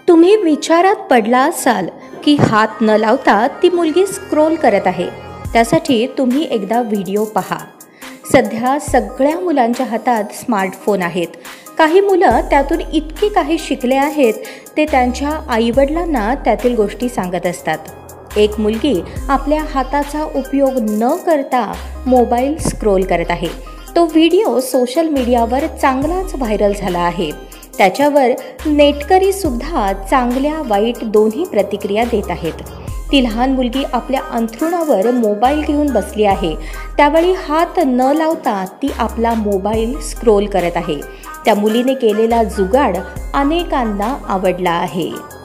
तुम्ही विचारात पडला असाल की हात न लावता ती मुलगी स्क्रोल करत आहे. त्यासाठी तुम्ही एकदा व्हिडिओ पहा. सध्या सगळ्या मुलांच्या हातात स्मार्टफोन आहेत. काही मुलं त्यातून इतके काही शिकले आहेत ते त्यांच्या आईवडिलांना त्यातील गोष्टी सांगत असतात. एक मुलगी आपल्या हाताचा उपयोग न करता मोबाईल स्क्रोल करत आहे. तो व्हिडिओ सोशल मीडियावर चांगलाच व्हायरल झाला आहे. त्याच्यावर नेटकरीसुद्धा चांगल्या वाईट दोन्ही प्रतिक्रिया देत आहेत. ती लहान मुलगी आपल्या अंथरुणावर मोबाईल घेऊन बसली आहे. त्यावेळी हात न लावता ती आपला मोबाईल स्क्रोल करत आहे. त्या मुलीने केलेला जुगाड अनेकांना आवडला आहे.